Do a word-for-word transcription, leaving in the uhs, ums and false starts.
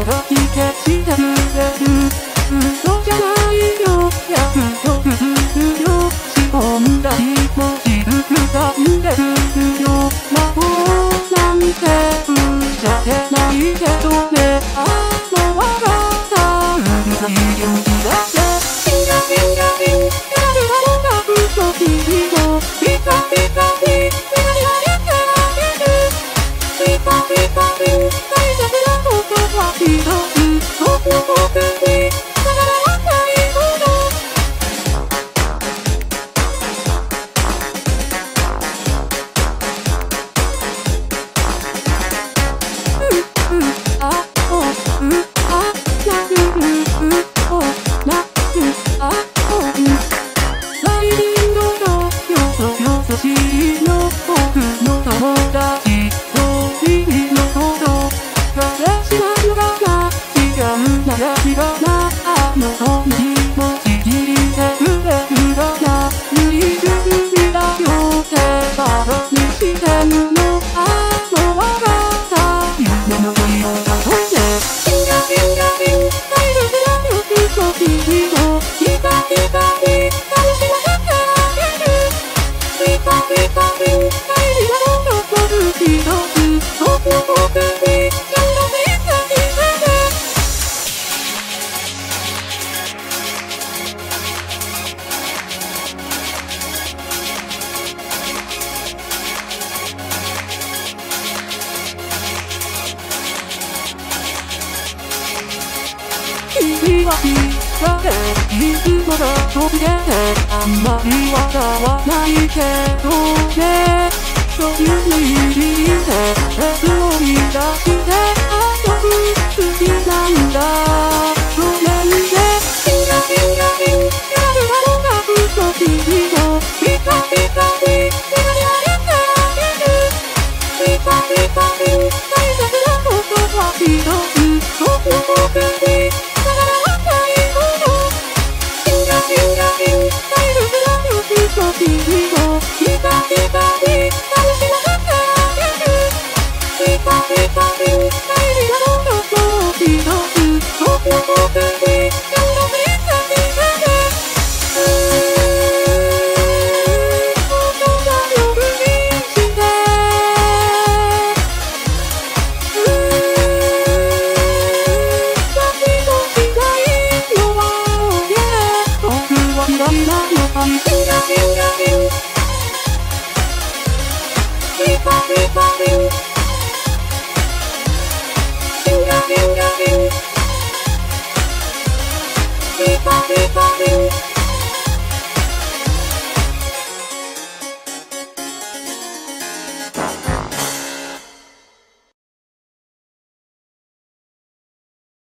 とかき消してくれる嘘じゃないよ約束するよ仕込んだ気持ち膨んでるよ魔法なんてうんじゃ出ないけどねあもうわかったうるさい勇気だけピンガピンガピンやるだろうが嘘きりもピカピカピピカに入ってあげるピカピカピ大切なことは一つ僕の僕にだからないものううあおうあなるうおなるあおうライディングのよそよそしいの僕の友達そういうのこと私はのがな違うなら違うなあのその気持ち聞いてくれるかな無理するだよってバカにしてるのあもうわかった夢の恋を例えてピンガピンガピン大切なよ嘘きりもピカピカピ楽しませてあげるピカピカピ大事なもの僕一つ僕の僕に何度も言ってきてね君は知られいつもが飛び出てあんまり笑わないけどねそういう意味で別を見出して遊ぶ